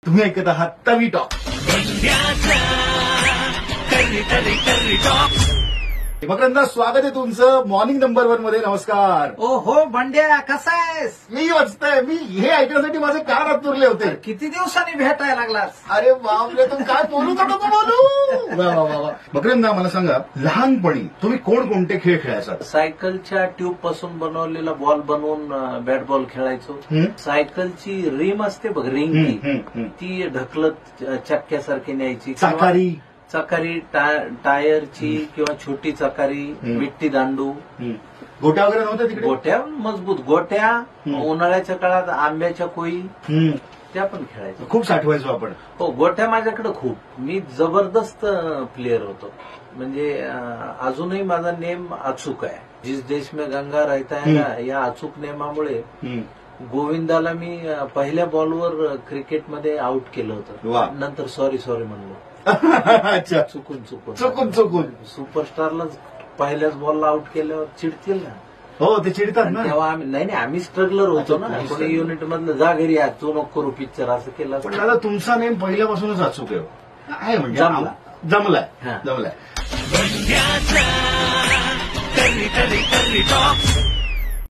तुम्ही ऐकत आहात तवी टॉक. मकरंदा, स्वागत आहे तुमचं मॉर्निंग नंबर 1 मध्ये. नमस्कार. ओ हो बंड्या, कसा आहेस? मी वाचतोय. मी हे ऐकण्यासाठी माझे कान आतुरले होते. किती दिवसांनी भेटायला लागलास? अरे बापरे, तू काय बोलू का नको बोलू. वा वा वा वा. मकरंदा, मला सांगा, लहानपणी तुम्ही कोणकोणते खेळ खेळायचा? सायकलच्या ट्यूब पासून बनवलेला बॉल बनवून बॅट बॉल खेळायचो. सायकलची रिम असते बघ, रिंग, ती ढकलत चक्क्यासारखी न्यायची. चकारी टायरची किंवा छोटी चकारी, विट्टी दांडू. गोट्या वगैरे नव्हत्या तिकडे? गोट्या, मजबूत गोट्या. उन्हाळ्याच्या काळात आंब्याच्या कोई, त्या पण खेळायच्या. खूप साठवायचो आपण. हो, गोट्या माझ्याकडे खूप. मी जबरदस्त प्लेअर होतो. म्हणजे अजूनही माझा नेम अचूक आहे. जिस देश में गंगा रहता है ना, या अचूक नेमामुळे गोविंदाला मी पहिल्या बॉलवर क्रिकेटमध्ये आउट केलं होतं. नंतर सॉरी म्हणलो. अच्छा, चुकून सुपरस्टारला पहिल्याच बॉलला आउट केल्यावर चिडतील ना. हो, ते चिडतात ना. तेव्हा आम्ही स्ट्रगलर होतो ना. कोणी युनिट मधलं जा घरी, आज तू नको करू पिक्चर, असं केलं. पण दादा, तुमचा नेम पहिल्यापासूनच अचूक आहे म्हणजे जमलाय.